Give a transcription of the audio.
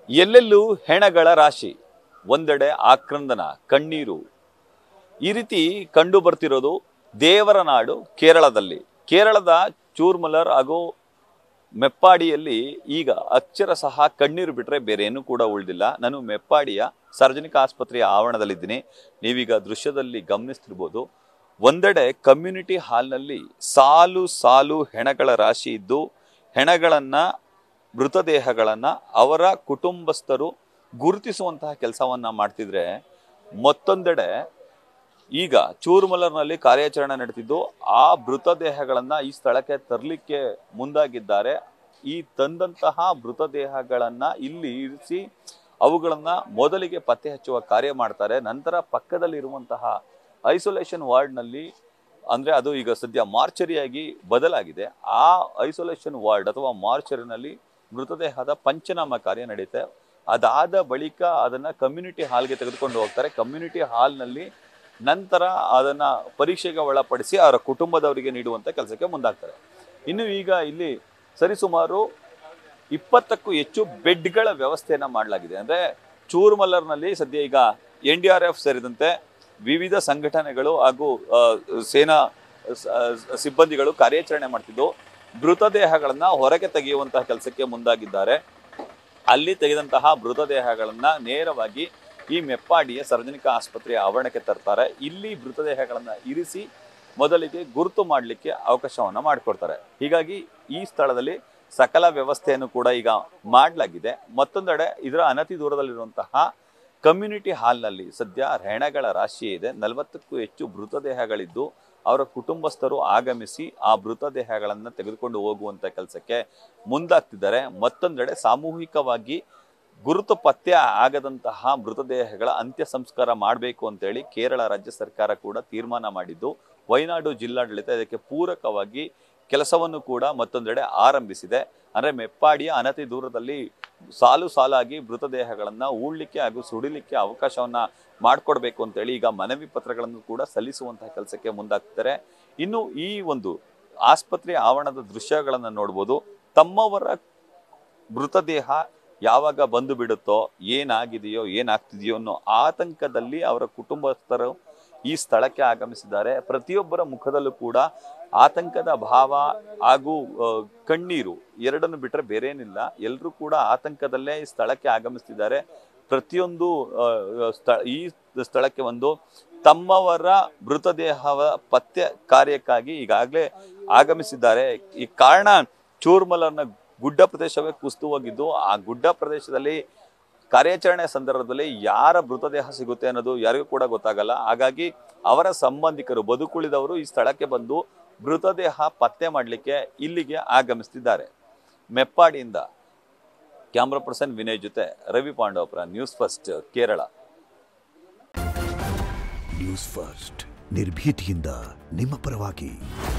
ಎಲ್ಲೆಲ್ಲೂ ಹೆಣಗಳ ರಾಶಿ, ಒಂದೆಡೆ ಆಕ್ರಂದನ, ಕಣ್ಣೀರು. ಈ ರೀತಿ ಕಂಡು ಬರ್ತಿರೋದು ದೇವರ ನಾಡು ಕೇರಳದಲ್ಲಿ. ಕೇರಳದ ಚೂರ್ಮಲರ್ ಹಾಗೂ ಮೆಪ್ಪಾಡಿಯಲ್ಲಿ ಈಗ ಅಕ್ಷರಶಃ ಕಣ್ಣೀರು ಬಿಟ್ಟರೆ ಬೇರೆ ಏನೂ ಕೂಡ ಉಳಿದಿಲ್ಲ. ನಾನು ಮೆಪ್ಪಾಡಿಯ ಸಾರ್ವಜನಿಕ ಆಸ್ಪತ್ರೆಯ ಆವರಣದಲ್ಲಿದ್ದೀನಿ. ನೀವೀಗ ದೃಶ್ಯದಲ್ಲಿ ಗಮನಿಸ್ತಿರ್ಬೋದು, ಒಂದೆಡೆ ಕಮ್ಯುನಿಟಿ ಹಾಲ್ನಲ್ಲಿ ಸಾಲು ಸಾಲು ಹೆಣಗಳ ರಾಶಿ ಇದ್ದು, ಮೃತದೇಹಗಳನ್ನು ಅವರ ಕುಟುಂಬಸ್ಥರು ಗುರುತಿಸುವಂತಹ ಕೆಲಸವನ್ನ ಮಾಡ್ತಿದ್ರೆ, ಮತ್ತೊಂದೆಡೆ ಈಗ ಚೂರ್ಮಲರ್ನಲ್ಲಿ ಕಾರ್ಯಾಚರಣೆ ನಡೆದಿದ್ದು ಆ ಮೃತದೇಹಗಳನ್ನ ಈ ಸ್ಥಳಕ್ಕೆ ತರಲಿಕ್ಕೆ ಮುಂದಾಗಿದ್ದಾರೆ. ಈ ತಂದಂತಹ ಮೃತದೇಹಗಳನ್ನ ಇಲ್ಲಿ ಇರಿಸಿ ಅವುಗಳನ್ನ ಮೊದಲಿಗೆ ಪತ್ತೆ ಹಚ್ಚುವ ಕಾರ್ಯ ಮಾಡ್ತಾರೆ. ನಂತರ ಪಕ್ಕದಲ್ಲಿರುವಂತಹ ಐಸೋಲೇಷನ್ ವಾರ್ಡ್ನಲ್ಲಿ, ಅಂದ್ರೆ ಅದು ಈಗ ಸದ್ಯ ಮಾರ್ಚರಿಯಾಗಿ ಬದಲಾಗಿದೆ, ಆ ಐಸೋಲೇಷನ್ ವಾರ್ಡ್ ಅಥವಾ ಮಾರ್ಚರಿನಲ್ಲಿ ಮೃತದೇಹದ ಪಂಚನಾಮ ಕಾರ್ಯ ನಡೆಯುತ್ತೆ. ಅದಾದ ಬಳಿಕ ಅದನ್ನ ಕಮ್ಯುನಿಟಿ ಹಾಲ್ಗೆ ತೆಗೆದುಕೊಂಡು ಹೋಗ್ತಾರೆ. ಕಮ್ಯುನಿಟಿ ಹಾಲ್ನಲ್ಲಿ ನಂತರ ಅದನ್ನ ಪರೀಕ್ಷೆಗೆ ಒಳಪಡಿಸಿ ಅವರ ಕುಟುಂಬದವರಿಗೆ ನೀಡುವಂತ ಕೆಲಸಕ್ಕೆ ಮುಂದಾಗ್ತಾರೆ. ಇನ್ನು ಈಗ ಇಲ್ಲಿ ಸರಿಸುಮಾರು 20ಕ್ಕೂ ಹೆಚ್ಚು ಬೆಡ್ಗಳ ವ್ಯವಸ್ಥೆಯನ್ನ ಮಾಡಲಾಗಿದೆ. ಅಂದ್ರೆ ಚೂರ್ಮಲರ್ನಲ್ಲಿ ಸದ್ಯ ಈಗ NDRF ಸೇರಿದಂತೆ ವಿವಿಧ ಸಂಘಟನೆಗಳು ಹಾಗೂ ಸೇನಾ ಸಿಬ್ಬಂದಿಗಳು ಕಾರ್ಯಾಚರಣೆ ಮಾಡ್ತಿದ್ದು ಮೃತದೇಹಗಳನ್ನ ಹೊರಗೆ ತೆಗೆಯುವಂತಹ ಕೆಲಸಕ್ಕೆ ಮುಂದಾಗಿದ್ದಾರೆ. ಅಲ್ಲಿ ತೆಗೆದಂತಹ ಮೃತದೇಹಗಳನ್ನ ನೇರವಾಗಿ ಈ ಮೆಪ್ಪಾಡಿಯ ಸಾರ್ವಜನಿಕ ಆಸ್ಪತ್ರೆಯ ಆವರಣಕ್ಕೆ ತರ್ತಾರೆ. ಇಲ್ಲಿ ಮೃತದೇಹಗಳನ್ನ ಇರಿಸಿ ಮೊದಲಿಗೆ ಗುರುತು ಮಾಡಲಿಕ್ಕೆ ಅವಕಾಶವನ್ನ ಮಾಡಿಕೊಡ್ತಾರೆ. ಹೀಗಾಗಿ ಈ ಸ್ಥಳದಲ್ಲಿ ಸಕಲ ವ್ಯವಸ್ಥೆಯನ್ನು ಕೂಡ ಈಗ ಮಾಡಲಾಗಿದೆ. ಮತ್ತೊಂದೆಡೆ ಇದರ ಅನತಿ ದೂರದಲ್ಲಿರುವಂತಹ ಕಮ್ಯುನಿಟಿ ಹಾಲ್ನಲ್ಲಿ ಸದ್ಯ ಹೆಣಗಳ ರಾಶಿ ಇದೆ. 40ಕ್ಕೂ ಹೆಚ್ಚು ಮೃತದೇಹಗಳಿದ್ದು ಅವರ ಕುಟುಂಬಸ್ಥರು ಆಗಮಿಸಿ ಆ ಮೃತದೇಹಗಳನ್ನು ತೆಗೆದುಕೊಂಡು ಹೋಗುವಂತ ಕೆಲಸಕ್ಕೆ ಮುಂದಾಗ್ತಿದ್ದಾರೆ. ಮತ್ತೊಂದೆಡೆ ಸಾಮೂಹಿಕವಾಗಿ ಗುರುತು ಪತ್ತೆ ಆಗದಂತಹ ಮೃತದೇಹಗಳ ಅಂತ್ಯ ಸಂಸ್ಕಾರ ಮಾಡಬೇಕು ಅಂತೇಳಿ ಕೇರಳ ರಾಜ್ಯ ಸರ್ಕಾರ ಕೂಡ ತೀರ್ಮಾನ ಮಾಡಿದ್ದು, ವಯನಾಡು ಜಿಲ್ಲಾಡಳಿತ ಇದಕ್ಕೆ ಪೂರಕವಾಗಿ ಕೆಲಸವನ್ನು ಕೂಡ ಮತ್ತೊಂದೆಡೆ ಆರಂಭಿಸಿದೆ. ಅಂದ್ರೆ ಮೆಪ್ಪಾಡಿಯ ಅನತಿ ದೂರದಲ್ಲಿ ಸಾಲು ಸಾಲಾಗಿ ಮೃತದೇಹಗಳನ್ನ ಹೂಳ್ಲಿಕ್ಕೆ ಹಾಗೂ ಸುಡಿಲಿಕ್ಕೆ ಅವಕಾಶವನ್ನ ಮಾಡಿಕೊಡ್ಬೇಕು ಅಂತೇಳಿ ಈಗ ಮನವಿ ಪತ್ರಗಳನ್ನು ಕೂಡ ಸಲ್ಲಿಸುವಂತಹ ಕೆಲಸಕ್ಕೆ ಮುಂದಾಗ್ತಾರೆ. ಇನ್ನು ಈ ಒಂದು ಆಸ್ಪತ್ರೆಯ ಆವರಣದ ದೃಶ್ಯಗಳನ್ನು ನೋಡ್ಬೋದು. ತಮ್ಮವರ ಮೃತದೇಹ ಯಾವಾಗ ಬಂದು ಬಿಡುತ್ತೋ, ಏನಾಗಿದೆಯೋ ಏನಾಗ್ತಿದೆಯೋ ಅನ್ನೋ ಆತಂಕದಲ್ಲಿ ಅವರ ಕುಟುಂಬಸ್ಥರು ಈ ಸ್ಥಳಕ್ಕೆ ಆಗಮಿಸಿದ್ದಾರೆ. ಪ್ರತಿಯೊಬ್ಬರ ಮುಖದಲ್ಲೂ ಕೂಡ ಆತಂಕದ ಭಾವ ಹಾಗೂ ಕಣ್ಣೀರು ಎರಡನ್ನು ಬಿಟ್ಟರೆ ಬೇರೇನಿಲ್ಲ. ಎಲ್ಲರೂ ಕೂಡ ಆತಂಕದಲ್ಲೇ ಈ ಸ್ಥಳಕ್ಕೆ ಆಗಮಿಸ್ತಿದ್ದಾರೆ. ಪ್ರತಿಯೊಂದು ಈ ಸ್ಥಳಕ್ಕೆ ಒಂದು ತಮ್ಮವರ ಮೃತದೇಹ ಪತ್ತೆ ಕಾರ್ಯಕ್ಕಾಗಿ ಈಗಾಗಲೇ ಆಗಮಿಸಿದ್ದಾರೆ. ಈ ಕಾರಣ ಚೂರ್ಮಲರ್ನ ಗುಡ್ಡ ಪ್ರದೇಶವೇ ಕುಸಿದು ಹೋಗಿದ್ದು, ಆ ಗುಡ್ಡ ಪ್ರದೇಶದಲ್ಲಿ ಕಾರ್ಯಾಚರಣೆ ಸಂದರ್ಭದಲ್ಲಿ ಯಾರ ಮೃತದೇಹ ಸಿಗುತ್ತೆ ಅನ್ನೋದು ಯಾರಿಗೂ ಕೂಡ ಗೊತ್ತಾಗಲ್ಲ. ಹಾಗಾಗಿ ಅವರ ಸಂಬಂಧಿಕರು, ಬದುಕುಳಿದವರು ಈ ಸ್ಥಳಕ್ಕೆ ಬಂದು ಮೃತದೇಹ ಪತ್ತೆ ಮಾಡಲಿಕ್ಕೆ ಇಲ್ಲಿಗೆ ಆಗಮಿಸ್ತಿದ್ದಾರೆ. ಮೆಪ್ಪಾಡಿಯಿಂದ ಕ್ಯಾಮ್ರಾ ಪರ್ಸನ್ ವಿನಯ್ ಜೊತೆ Ravi Pandavapura, news first Kerala. News first ನಿರ್ಭೀತಿಯಿಂದ ನಿಮ್ಮ ಪರವಾಗಿ.